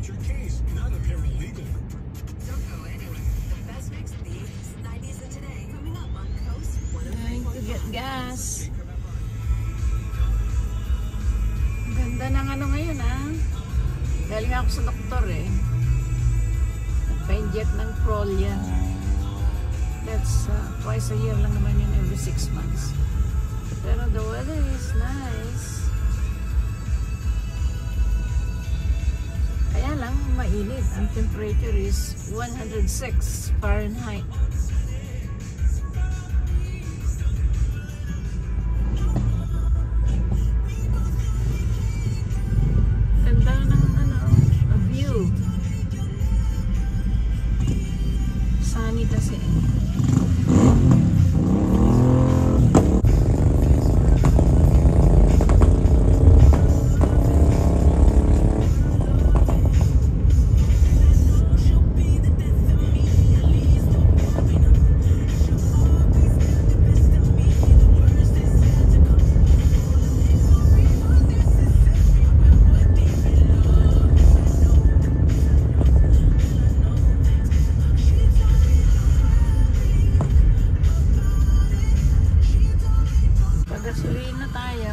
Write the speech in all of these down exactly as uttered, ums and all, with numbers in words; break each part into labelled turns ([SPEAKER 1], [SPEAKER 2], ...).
[SPEAKER 1] your case, not a paralegal.
[SPEAKER 2] Don't go anywhere. The best mix of the eighties, nineties, and today. Coming up on Coast one oh three point five.
[SPEAKER 3] Trying to get gas. Ganda ng ano ngayon ah. Galing ako sa doktor eh. Nagpa-inject ng Prolia. That's uh, twice a year lang naman yun, every six months. Pero the weather is nice. Kaya lang mainit. Ang temperature is one hundred six Fahrenheit. Ganda ng ano, a view. Sunny kasi. Gasolina tayo.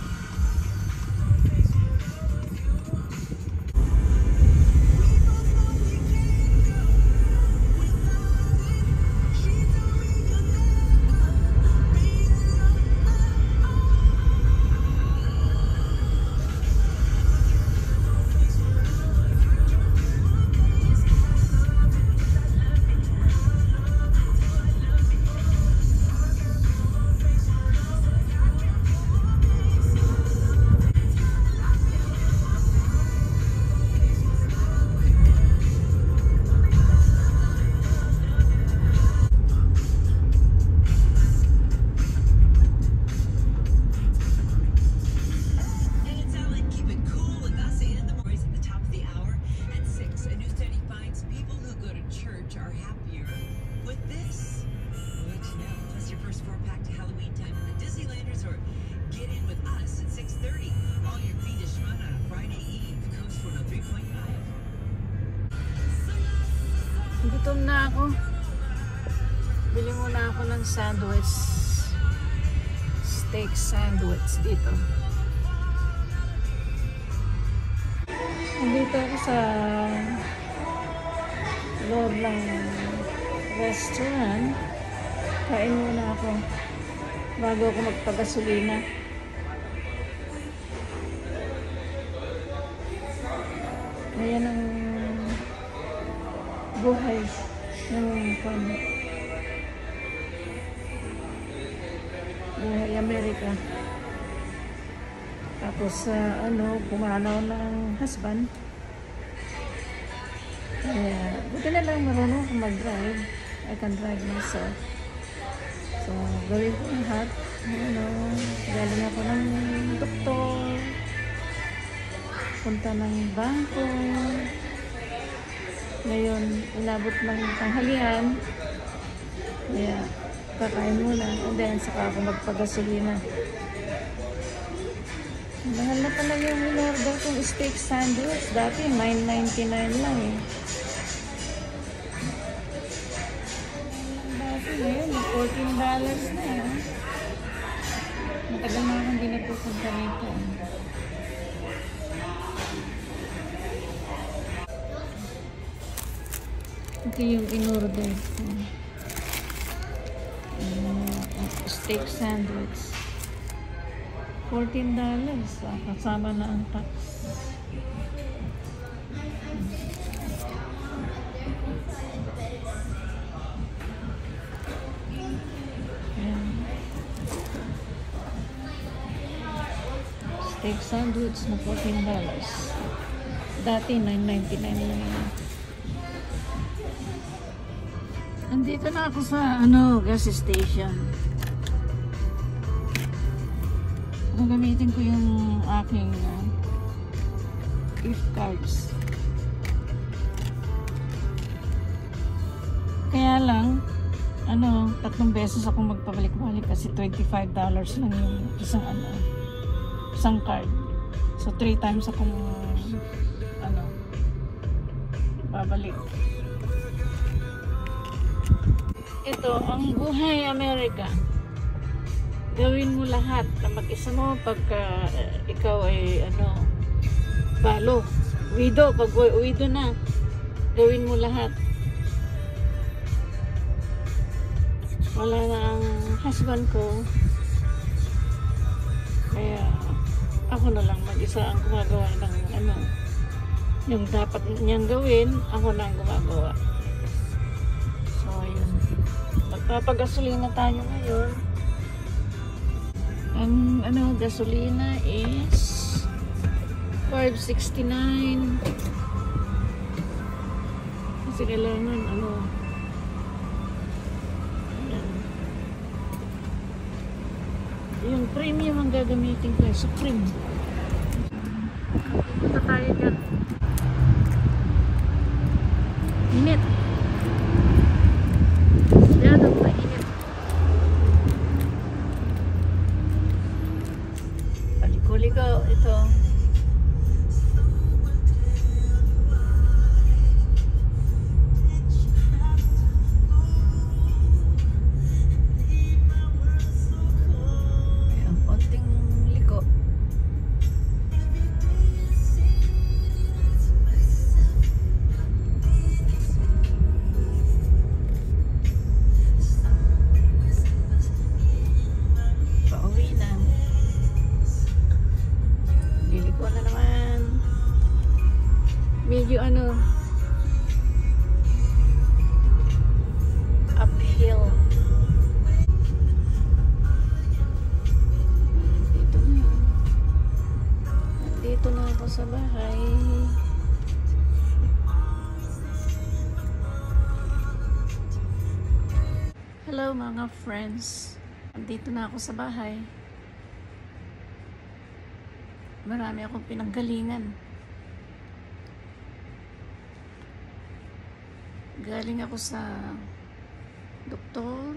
[SPEAKER 3] Gutom na ako. Bili muna ako ng sandwich. Steak sandwich dito. Nandito ako sa loob ng restaurant. Kain muna ako bago ako magpagasolina. Ayan ang buhay ng pan. Buhay Amerika. Tapos uh, ano, pumanaw ng husband. Kaya, buti na lang marunong akong mag-drive. I can drive myself. So, gawin ko lahat. Ano, galing ako ng doktor. Punta ng bangko. Ngayon, inabot ng tanghalian. Kaya, kakain muna. And then, saka ako magpagasolina. Mahal na pala yung in-order kong steak sandwich. Dati, nine ninety-nine lang eh. Dati ngayon, fourteen dollars na eh. Matagal na akong hindi nagpupunta rito. Ito yung in-order ko. Uh, steak sandwich. fourteen dollars. Ah, kasama na ang tax. Ayan. Steak sandwich na fourteen dollars. Dati nine ninety-nine lang yan. Andito na ako sa ano, gas station. Gagamitin ko yung aking uh, gift cards. Kaya lang, ano, tatlong beses akong magpabalik-balik kasi twenty-five dollars lang yung isang ano, isang card. So three times akong ano, babalik. Ito ang buhay Amerika. Gawin mo lahat na mag-isa mo pagka uh, ikaw ay ano, balo, widow, pag widow na, gawin mo lahat. Wala na ang husband ko, kaya ako na lang mag-isa ang gumagawa ng ano, yung dapat niyang gawin, ako na ang gumagawa. So ayun, magpapagasolina tayo ngayon. Ang ano, gasolina is five sixty-nine. Kasi kailangan ano, ayan, yung premium ang gagamitin ko, Supreme. Punta tayo dyan. Init. Masyadong mainit. Paliko-liko ito. Ayan, konting liko. Pauwi na. Liliko na naman. Medyo ano, uphill. Dito na. Dito na ako sa bahay. Hello mga friends. Dito na ako sa bahay. Marami akong pinanggalingan. Galing ako sa doktor,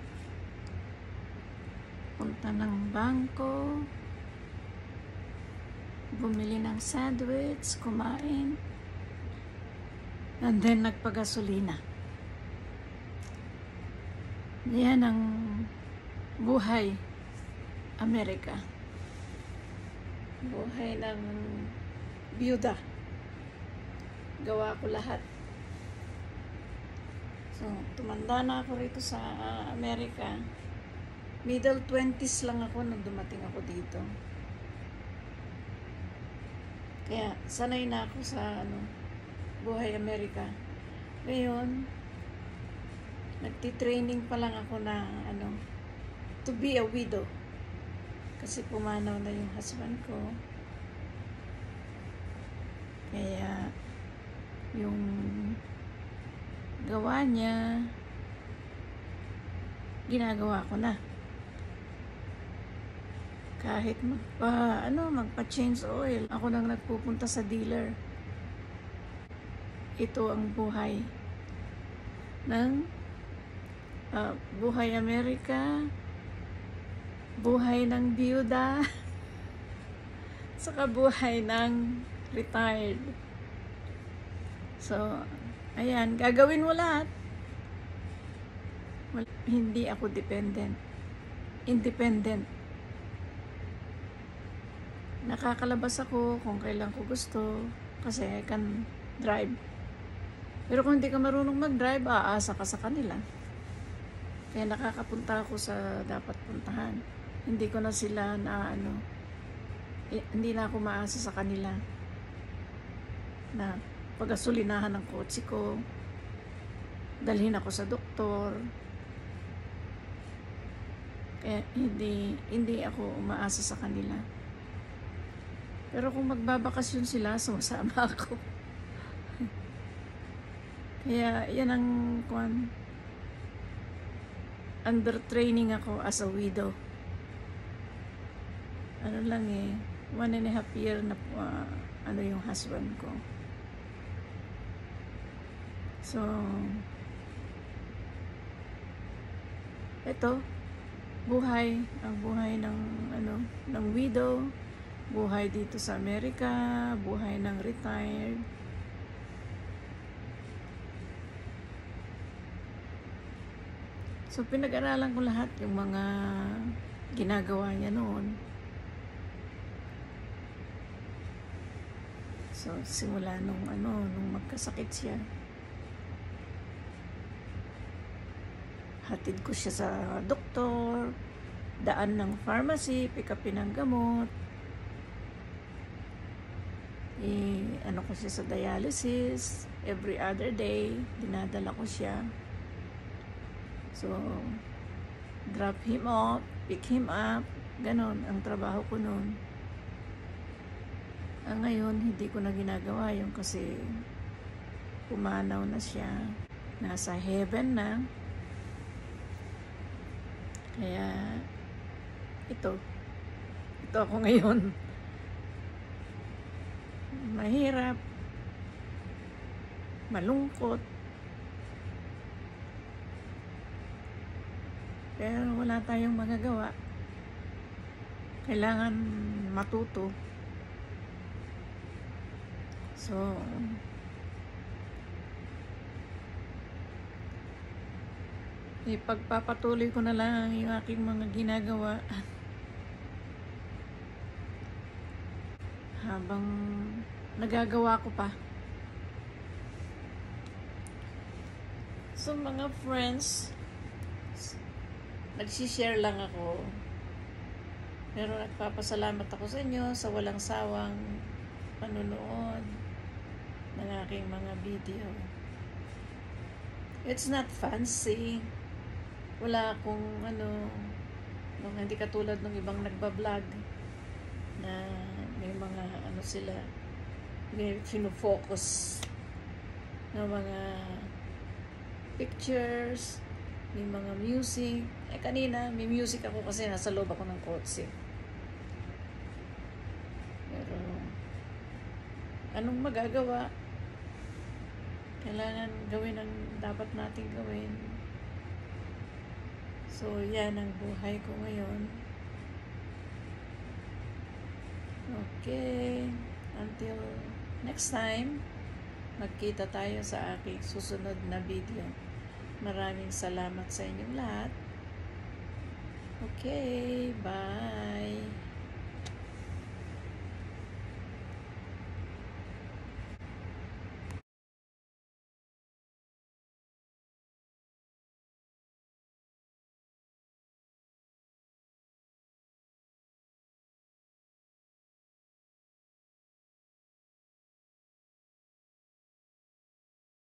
[SPEAKER 3] punta ng bangko, bumili ng sandwich, kumain, and then nagpagasolina. Yan ang buhay Amerika. Buhay ng byuda. Gawa ko lahat. So, tumanda na ako rito sa uh, Amerika. Middle twenties lang ako nung dumating ako dito. Kaya, sanay na ako sa ano, buhay Amerika. Ngayon, nagtitraining pa lang ako na ano, to be a widow. Kasi pumanaw na yung husband ko. Kaya, yung gawa niya, ginagawa ko na. Kahit magpa, ano, magpa-change oil, ako nang nagpupunta sa dealer. Ito ang buhay ng uh, buhay Amerika, buhay ng byuda, saka buhay ng retired. So, ayan, gagawin mo lahat. Well, hindi ako dependent. Independent. Nakakalabas ako kung kailan ko gusto kasi I can drive. Pero kung hindi ka marunong mag-drive, aasa ka sa kanila. Kaya nakakapunta ako sa dapat puntahan. Hindi ko na sila na ano, eh, hindi na ako maasa sa kanila na pagasolinahan ng kotse ko, dalhin ako sa doktor. Kaya hindi, hindi ako umaasa sa kanila. Pero kung magbabakasyon sila, sumasama ako. Kaya yan ang kwan, under training ako as a widow. Ano lang eh, one and a half year na uh, ano yung husband ko. So, ito, buhay, ang buhay ng ano, ng widow, buhay dito sa Amerika, buhay ng retired. So, pinag-aralan ko lahat yung mga ginagawa niya noon. So, simula nung ano, nung magkasakit siya. Hatid ko siya sa doktor, daan ng pharmacy, pick upin ng gamot. Eh, ano ko siya sa dialysis, every other day, dinadala ko siya. So, drop him off, pick him up, ganon ang trabaho ko noon. Ang ngayon, hindi ko na ginagawa yun kasi pumanaw na siya. Nasa heaven na. Kaya, ito. Ito ako ngayon. Mahirap. Malungkot. Pero wala tayong magagawa. Kailangan matuto. So, ipagpapatuloy ko na lang yung aking mga ginagawa habang nagagawa ko pa. So, mga friends, nagsishare lang ako, pero nagpapasalamat ako sa inyo sa walang sawang panunood ng aking mga video. It's not fancy. Wala akong ano, hindi katulad ng ibang nagbablog na may mga ano sila, may fino-focus na mga pictures, may mga music. Eh kanina, may music ako kasi nasa loob ako ng kotse. Pero, anong magagawa? Kailangan gawin ang dapat nating gawin. So, yan ang buhay ko ngayon. Okay. Until next time, magkita tayo sa aking susunod na video. Maraming salamat sa inyong lahat. Okay, bye!